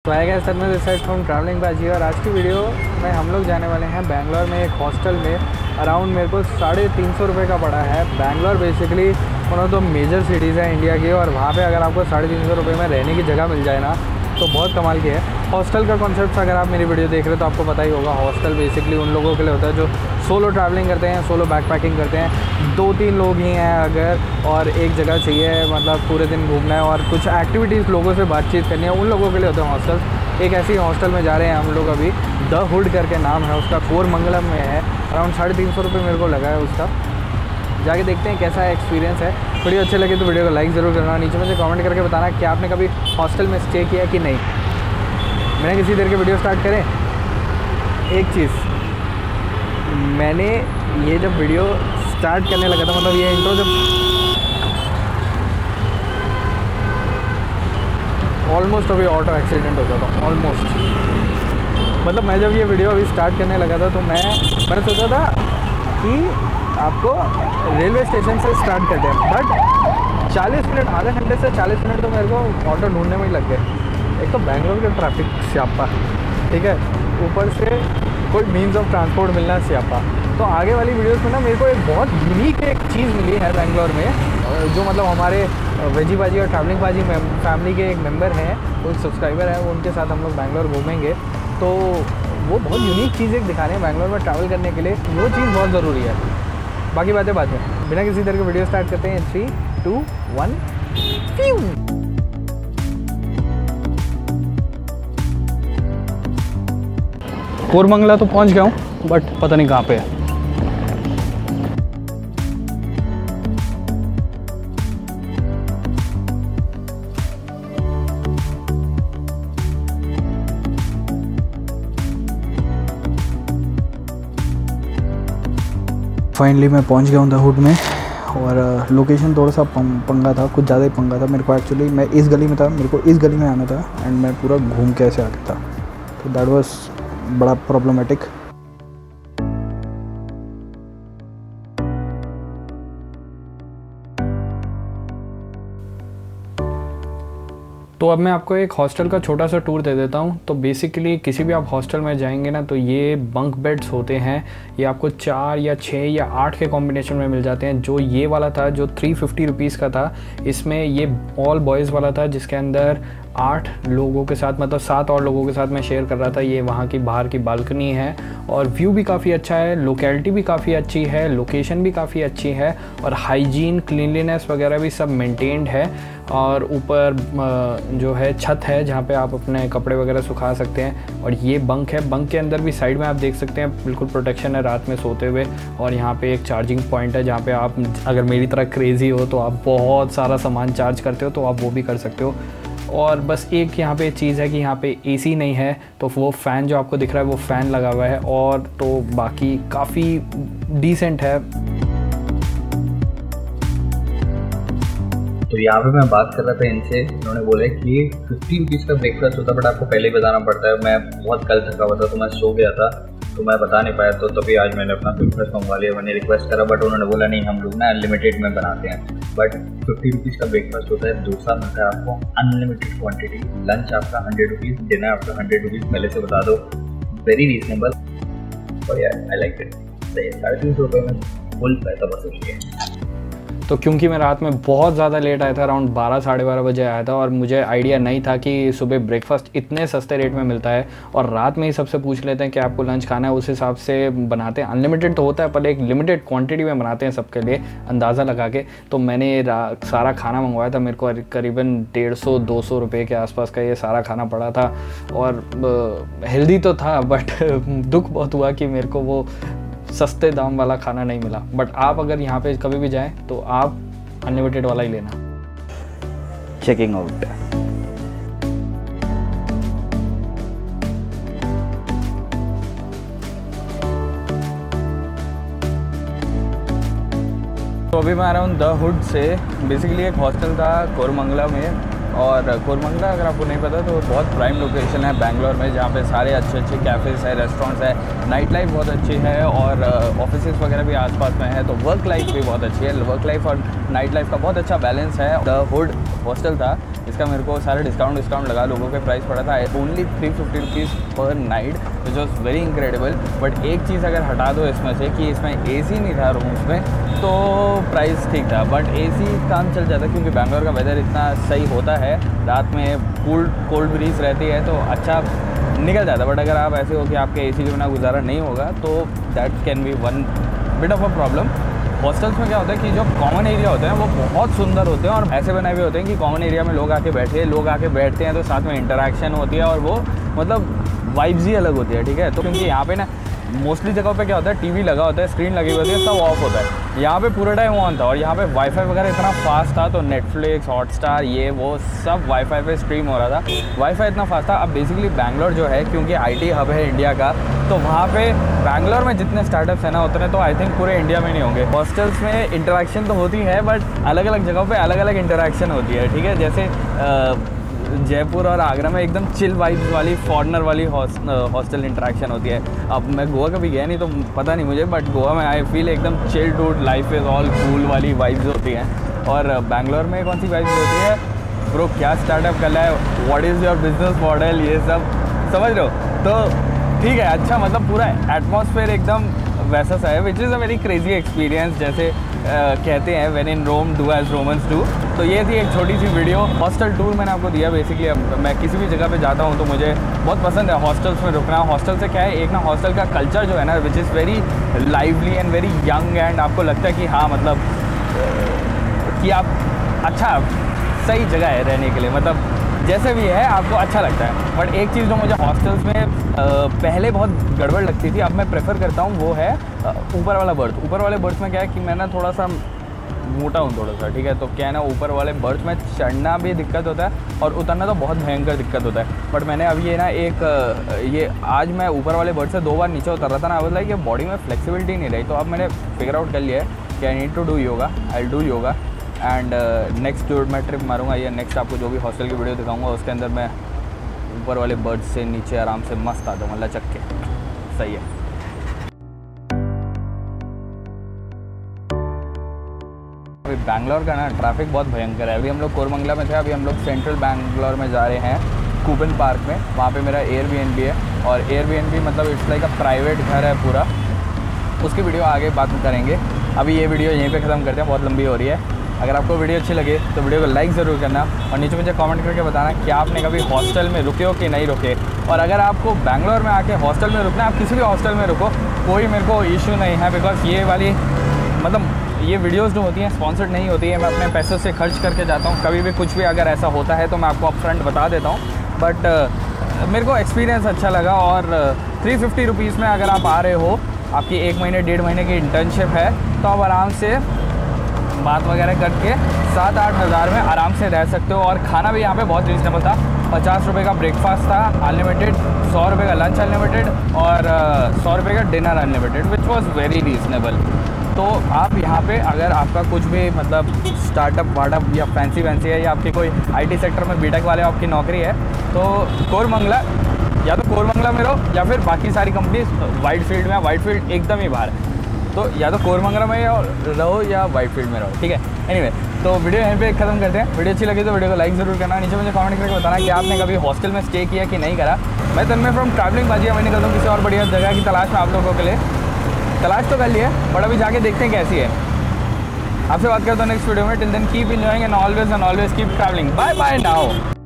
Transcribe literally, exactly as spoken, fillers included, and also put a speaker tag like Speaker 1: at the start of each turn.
Speaker 1: तो आएगा सर मैं दिस साइड फ्रॉम ट्रैवलिंग पाजी और आज की वीडियो में हम लोग जाने वाले हैं बैंगलोर में एक हॉस्टल में। अराउंड मेरे को साढ़े तीन सौ रुपये का पड़ा है। Bangalore basically one of the major cities है इंडिया की और वहाँ पे अगर आपको साढ़े तीन सौ रुपये में रहने की जगह मिल जाए ना तो बहुत कमाल की है। हॉस्टल का कॉन्सेप्ट अगर आप मेरी वीडियो देख रहे हो तो आपको पता ही होगा। हॉस्टल बेसिकली उन लोगों के लिए होता है जो सोलो ट्रैवलिंग करते हैं, सोलो बैकपैकिंग करते हैं, दो तीन लोग ही हैं अगर और एक जगह चाहिए, मतलब पूरे दिन घूमना है और कुछ एक्टिविटीज़ लोगों से बातचीत करनी है, उन लोगों के लिए होते हैं हॉस्टल। एक ऐसी हॉस्टल में जा रहे हैं हम लोग अभी, द हुड करके नाम है उसका, कोरमंगलम में है। अराउंड साढ़े तीन सौ रुपये मेरे को लगा है उसका। जाके देखते हैं कैसा एक्सपीरियंस है। वीडियो अच्छे लगे तो वीडियो को लाइक ज़रूर करना, नीचे मुझे कमेंट करके बताना कि आपने कभी हॉस्टल में स्टे किया कि नहीं। मैंने किसी देर के वीडियो स्टार्ट करें, एक चीज़ मैंने ये जब वीडियो स्टार्ट करने लगा था, मतलब ये इंट्रो जब ऑलमोस्ट अभी ऑटो एक्सीडेंट हो गया था ऑलमोस्ट। मतलब मैं जब ये वीडियो अभी स्टार्ट करने लगा था तो मैं मैंने सोचा था कि आपको रेलवे स्टेशन से स्टार्ट करते हैं, बट चालीस मिनट आधे घंटे से चालीस मिनट तो मेरे को ऑटो ढूंढने में ही लग गए। एक तो बेंगलोर का ट्रैफिक स्यापा, ठीक है, ऊपर से कोई मीन्स ऑफ ट्रांसपोर्ट मिलना स्यापा। तो आगे वाली वीडियोस में ना मेरे को एक बहुत यूनिक एक चीज़ मिली है बेंगलोर में, जो मतलब हमारे वेजी बाजी और ट्रैवलिंग बाजी फैमिली के एक मेंबर हैं, वो एक सब्सक्राइबर है, वो उनके साथ हम लोग बेंगलोर घूमेंगे। तो वो बहुत यूनिक चीज़ एक दिखा रहे हैं बेंगलोर में ट्रैवल करने के लिए, वो चीज़ बहुत ज़रूरी है। बाकी बातें बाद में, बिना किसी तरह के वीडियो स्टार्ट करते हैं। Three two one phew. Koramangala तो पहुंच गया हूँ बट पता नहीं कहाँ पे है। फाइनली मैं पहुंच गया हूँ द हुड में और लोकेशन थोड़ा सा पंगा था, कुछ ज़्यादा ही पंगा था मेरे को। एक्चुअली मैं इस गली में था, मेरे को इस गली में आना था एंड मैं पूरा घूम के ऐसे आ गया था, तो दैट वाज बड़ा प्रॉब्लमेटिक। तो अब मैं आपको एक हॉस्टल का छोटा सा टूर दे देता हूँ। तो बेसिकली किसी भी आप हॉस्टल में जाएंगे ना तो ये बंक बेड्स होते हैं, ये आपको चार या छः या आठ के कॉम्बिनेशन में मिल जाते हैं। जो ये वाला था जो थ्री फिफ्टी रुपीज़ का था, इसमें ये ऑल बॉयज़ वाला था जिसके अंदर आठ लोगों के साथ, मतलब सात और लोगों के साथ मैं शेयर कर रहा था। ये वहाँ की बाहर की बालकनी है और व्यू भी काफ़ी अच्छा है, लोकेलिटी भी काफ़ी अच्छी है, लोकेशन भी काफ़ी अच्छी है और हाइजीन क्लीनलीनेस वगैरह भी सब मेंटेन्ड है। और ऊपर जो है छत है जहाँ पे आप अपने कपड़े वगैरह सुखा सकते हैं। और ये बंक है, बंक के अंदर भी साइड में आप देख सकते हैं बिल्कुल प्रोटेक्शन है रात में सोते हुए। और यहाँ पे एक चार्जिंग पॉइंट है जहाँ पे आप अगर मेरी तरह क्रेज़ी हो तो आप बहुत सारा सामान चार्ज करते हो तो आप वो भी कर सकते हो। और बस एक यहाँ पे चीज़ है कि यहाँ पे एसी नहीं है, तो वो फ़ैन जो आपको दिख रहा है वो फ़ैन लगा हुआ है और तो बाकी काफ़ी डिसेंट है।
Speaker 2: तो यहाँ पे मैं बात कर रहा था इनसे, उन्होंने बोला कि फिफ्टी रुपीज़ का ब्रेकफास्ट होता है बट आपको पहले ही बताना पड़ता है। मैं बहुत कल थका हुआ था तो मैं सो गया था तो मैं बता नहीं पाया, तो तभी आज मैंने अपना ब्रेकफास्ट मंगवा लिया। मैंने रिक्वेस्ट करा बट उन्होंने बोला नहीं, हम लोग ना अनलिमिटेड में बनाते हैं। बट फिफ्टी रुपीज़ का ब्रेकफास्ट होता है, डोसा मिलता है आपको अनलिमिटेड क्वांटिटी, लंच आपका हंड्रेड रुपीज़, डिनर आपका हंड्रेड रुपीज़, पहले से बता दो, वेरी रीजनेबल और यार आई लाइक इट। साढ़े तीन सौ रुपये में फुल पैसा वसूल किया।
Speaker 1: तो क्योंकि मैं रात में बहुत ज़्यादा लेट आया था, अराउंड बारह साढ़े बारह बजे आया था और मुझे आइडिया नहीं था कि सुबह ब्रेकफास्ट इतने सस्ते रेट में मिलता है। और रात में ही सबसे पूछ लेते हैं कि आपको लंच खाना है, उस हिसाब से बनाते हैं। अनलिमिटेड तो होता है पर एक लिमिटेड क्वांटिटी में बनाते हैं सबके लिए अंदाज़ा लगा के। तो मैंने सारा खाना मंगवाया था, मेरे को करीबन डेढ़ सौ दो सौ रुपये के आसपास का ये सारा खाना पड़ा था। और हेल्दी तो था बट दुख बहुत हुआ कि मेरे को वो सस्ते दाम वाला खाना नहीं मिला। बट आप अगर यहाँ पे कभी भी जाएं तो आप अनलिमिटेड वाला ही लेना। Checking out. तो अभी मैं आ रहा हूँ द हुड से। बेसिकली एक हॉस्टल था कोरमंगला में और कोरमंगला अगर आपको नहीं पता तो बहुत प्राइम लोकेशन है बैंगलोर में, जहाँ पे सारे अच्छे अच्छे कैफ़ेज़ है, रेस्टोरेंट्स है, नाइट लाइफ बहुत अच्छी है और ऑफिसेस वगैरह भी आसपास में है। तो वर्क लाइफ भी बहुत अच्छी है। वर्क लाइफ और
Speaker 3: नाइट लाइफ का बहुत अच्छा बैलेंस है। द हुड हॉस्टल था, इसका मेरे को सारे डिस्काउंट डिस्काउंट लगा लोगों के प्राइस पड़ा था only three fifty rupees per night, which was very incredible. But एक चीज़ अगर हटा दो इसमें से कि इसमें एसी नहीं था रूम्स में, तो प्राइस ठीक था। बट एसी काम चल जाता क्योंकि बैंगलोर का वेदर इतना सही होता है, रात में कूल कोल्ड ब्रीज रहती है तो अच्छा निकल जाता है। बट अगर आप ऐसे हो कि आपके एसी के बिना गुजारा नहीं होगा तो that can be one bit of a problem. Hostels में क्या होता है कि जो कॉमन एरिया होते हैं वो बहुत सुंदर होते हैं और ऐसे बनाए हुए होते हैं कि कॉमन एरिया में लोग आके बैठे लोग आके बैठते हैं तो साथ में इंटरेक्शन होती है और वो मतलब वाइब्स ही अलग होती है, ठीक है। तो क्योंकि यहाँ पे ना मोस्टली जगह पे क्या होता है, टीवी लगा होता है, स्क्रीन लगी होती है, सब ऑफ होता है। यहाँ पे पूरा टाइम ऑन था और यहाँ पे वाईफाई वगैरह इतना फास्ट था, तो नेटफ्लिक्स, हॉटस्टार, ये वो सब वाईफाई पे स्ट्रीम हो रहा था। वाईफाई इतना फास्ट था। अब बेसिकली बैंगलोर जो है क्योंकि आईटी हब है इंडिया का, तो वहाँ पे बैंगलोर में जितने स्टार्टअप्स हैं ना उतने तो आई थिंक पूरे इंडिया में नहीं होंगे। हॉस्टल्स में इंटरेक्शन तो होती है बट अलग अलग जगहों पे अलग अलग इंटरेक्शन होती है, ठीक है। जैसे आ, जयपुर और आगरा में एकदम चिल वाइब्स वाली फॉरनर वाली हॉस्टल इंटरेक्शन होती है। अब मैं गोवा कभी गया नहीं तो पता नहीं मुझे, बट गोवा में आई फील एकदम chill dude, life is all cool वाली वाइब्स होती हैं। और बैंगलोर में कौन सी वाइब्स होती है, ब्रो क्या स्टार्टअप कर रहा है, what is your business model, ये सब समझ रहे हो। तो ठीक है, अच्छा मतलब पूरा एटमॉस्फेयर एकदम वैसा सा है, which is a very crazy experience. जैसे Uh, कहते हैं when in Rome do as Romans do. तो ये थी एक छोटी सी वीडियो, हॉस्टल टूर मैंने आपको दिया। बेसिकली मैं किसी भी जगह पे जाता हूँ तो मुझे बहुत पसंद है हॉस्टल्स में रुकना। हॉस्टल से क्या है, एक ना हॉस्टल का कल्चर जो है ना which is very lively and very young, and आपको लगता है कि हाँ मतलब कि आप अच्छा सही जगह है रहने के लिए, मतलब जैसे भी है आपको अच्छा लगता है। बट एक चीज़ जो मुझे हॉस्टल्स में आ, पहले बहुत गड़बड़ लगती थी, अब मैं प्रेफर करता हूँ, वो है ऊपर वाला बर्थ। ऊपर वाले बर्थ में क्या है कि मैं ना थोड़ा सा मोटा हूँ थोड़ा सा, ठीक है। तो क्या है ना, ऊपर वाले बर्थ में चढ़ना भी दिक्कत होता है और उतरना तो बहुत भयंकर दिक्कत होता है। बट मैंने अब ये ना एक ये आज मैं ऊपर वाले बर्थ से दो बार नीचे उतर रहा था ना, अब लाइक ये बॉडी में फ्लेक्सिबिलिटी नहीं रही। तो अब मैंने फिगर आउट कर लिया है कि I need to do yoga, I do yoga. And next जो मैं ट्रिप मारूंगा या नेक्स्ट आपको जो भी हॉस्टल की वीडियो दिखाऊंगा उसके अंदर मैं ऊपर वाले बर्ड से नीचे आराम से मस्त आता हूँ, लचक के। सही है। अभी बैंगलोर का ना ट्रैफिक बहुत भयंकर है। अभी हम लोग कोरमंगला में थे, अभी हम लोग सेंट्रल बैंगलोर में जा रहे हैं कूपन पार्क में। वहाँ पे मेरा एयरबीएनबी है और एयरबीएनबी मतलब इट्स लाइक अ प्राइवेट घर है पूरा। उसकी वीडियो आगे बात करेंगे। अभी ये वीडियो यहीं पे ख़त्म करते हैं, बहुत लंबी हो रही है। अगर आपको वीडियो अच्छी लगे तो वीडियो को लाइक ज़रूर करना और नीचे मुझे कमेंट करके बताना कि आपने कभी हॉस्टल में रुके हो कि नहीं रुके। और अगर आपको बैंगलोर में आके हॉस्टल में रुकना है, आप किसी भी हॉस्टल में रुको, कोई मेरे को इशू नहीं है। बिकॉज ये वाली मतलब ये वीडियोस जो होती हैं स्पॉन्सर्ड नहीं होती है, मैं अपने पैसों से खर्च करके जाता हूँ। कभी भी कुछ भी अगर ऐसा होता है तो मैं आपको अपफ्रंट बता देता हूँ। बट uh, मेरे को एक्सपीरियंस अच्छा लगा। और थ्री फिफ्टी रुपीज़ में अगर आप आ रहे हो, आपकी एक महीने डेढ़ महीने की इंटर्नशिप है, तो आप आराम से बात वगैरह करके सात आठ हज़ार में आराम से रह सकते हो। और खाना भी यहाँ पे बहुत रीजनेबल था। पचास रुपये का ब्रेकफास्ट था अनलिमिटेड, सौ रुपये का लंच अनलिमिटेड और सौ रुपये का dinner unlimited, which was very reasonable. तो आप यहाँ पे अगर आपका कुछ भी मतलब स्टार्टअप वार्टअप या फैंसी वैंसी है या आपकी कोई आईटी सेक्टर में बीटेक वाले आपकी नौकरी है, तो कोरमंगला या तो कोरमंगला में रहो या फिर बाकी सारी कंपनीज वाइट फील्ड में, वाइट फील्ड एकदम ही बाहर है, तो या तो कोरमंगला में रहो या वाइट फील्ड में रहो, ठीक है। एनीवे, तो वीडियो यहीं पे ख़त्म करते हैं। वीडियो अच्छी लगी तो वीडियो को लाइक ज़रूर करना, नीचे मुझे कमेंट करके बताना कि आपने कभी हॉस्टल में स्टे किया कि नहीं करा। मैं तन्मय फ्रॉम ट्रैवलिंग पाजी, मैं निकलता हूँ किसी और बढ़िया जगह की तलाश में आप लोगों के लिए। तलाश तो कर लिया बट अभी जाके देखते हैं कैसी है। आपसे बात करता हूँ नेक्स्ट वीडियो में। Till then keep enjoying and always and always keep travelling. Bye bye now.